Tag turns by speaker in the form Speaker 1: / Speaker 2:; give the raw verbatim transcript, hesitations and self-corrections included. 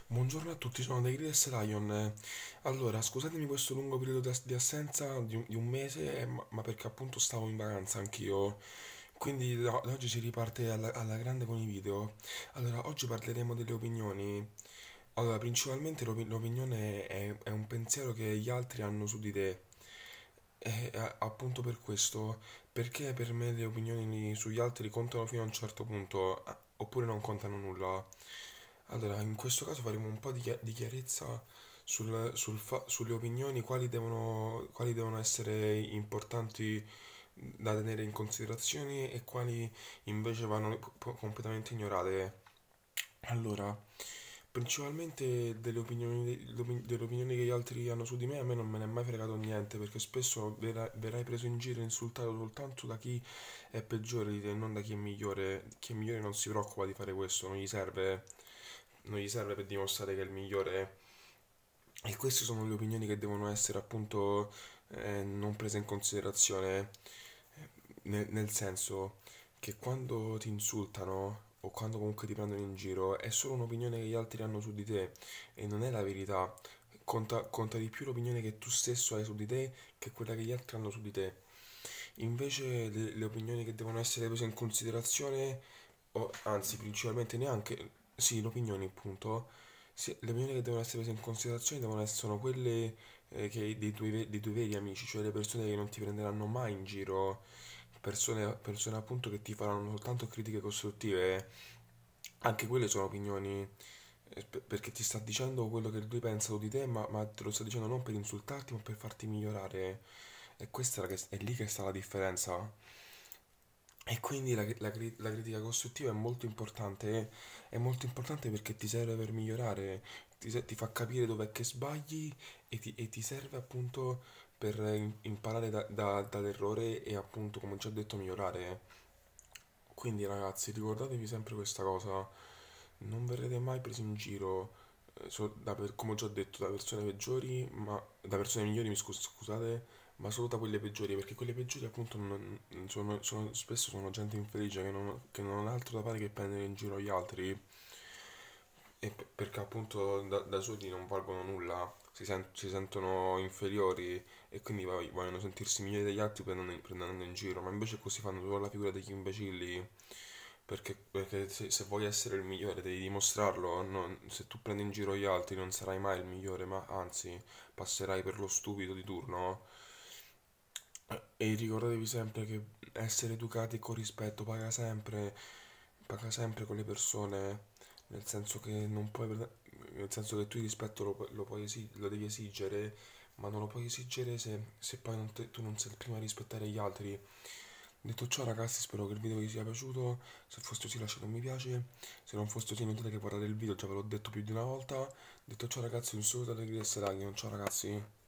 Speaker 1: Buongiorno a tutti, sono dei Grides Lion. Allora, scusatemi questo lungo periodo di ass- di assenza di un, di un mese, eh, ma, ma perché appunto stavo in vacanza anch'io. Quindi da, da oggi si riparte alla, alla grande con i video. Allora, oggi parleremo delle opinioni. Allora, principalmente l'opi- l'opinione è, è un pensiero che gli altri hanno su di te. E eh, appunto per questo, perché per me le opinioni sugli altri contano fino a un certo punto, eh, oppure non contano nulla. Allora, in questo caso faremo un po' di, chia- di chiarezza sul- sul fa- sulle opinioni, quali devono, quali devono essere importanti da tenere in considerazione e quali invece vanno po- completamente ignorate. Allora, principalmente delle opinioni, delle opinioni che gli altri hanno su di me, a me non me ne è mai fregato niente, perché spesso vera- verrai preso in giro e insultato soltanto da chi è peggiore di te, non da chi è migliore. Chi è migliore non si preoccupa di fare questo, non gli serve, non gli serve per dimostrare che è il migliore. E queste sono le opinioni che devono essere appunto eh, non prese in considerazione, nel, nel senso che quando ti insultano o quando comunque ti prendono in giro è solo un'opinione che gli altri hanno su di te e non è la verità. Conta, conta di più l'opinione che tu stesso hai su di te che quella che gli altri hanno su di te. Invece le, le opinioni che devono essere prese in considerazione, o anzi principalmente neanche, sì, le opinioni appunto, sì, le opinioni che devono essere prese in considerazione devono essere sono quelle eh, che dei tuoi, ve- dei tuoi veri amici, cioè le persone che non ti prenderanno mai in giro, persone, persone appunto che ti faranno soltanto critiche costruttive. Anche quelle sono opinioni, eh, per- perché ti sta dicendo quello che lui pensa su di te, ma, ma te lo sta dicendo non per insultarti, ma per farti migliorare. E questa è, la che- è lì che sta la differenza. E quindi la, la cri- la critica costruttiva è molto importante, è molto importante perché ti serve per migliorare, ti, se- ti fa capire dov'è che sbagli e ti, e ti serve appunto per im- imparare da- da- dall'errore e appunto, come già detto, migliorare. Quindi ragazzi, ricordatevi sempre questa cosa, non verrete mai presi in giro, eh, so- da per- come ho già detto, da persone peggiori, ma da persone migliori, mi scus- scusate, ma solo da quelle peggiori, perché quelle peggiori appunto non- sono, sono- spesso sono gente infelice che non, che non ha altro da fare che prendere in giro gli altri, e p- perché appunto da, da soli non valgono nulla, si, sen- si sentono inferiori e quindi poi vogliono sentirsi migliori degli altri prendendo, prendendo in giro, ma invece così fanno solo la figura degli imbecilli. Perché, perché se, se vuoi essere il migliore devi dimostrarlo, non- se tu prendi in giro gli altri non sarai mai il migliore, ma anzi passerai per lo stupido di turno. E ricordatevi sempre che essere educati e con rispetto paga sempre, paga sempre con le persone, nel senso che non puoi, nel senso che tu il rispetto lo, pu- lo puoi esi- lo devi esigere, ma non lo puoi esigere se, se poi non te- tu non sei il primo a rispettare gli altri. Detto ciò ragazzi, spero che il video vi sia piaciuto, se fosse così lasciate un mi piace, se non fosse così notate che guardate il video, già ve l'ho detto più di una volta. Detto ciò ragazzi, un saluto da Green Ciao ragazzi.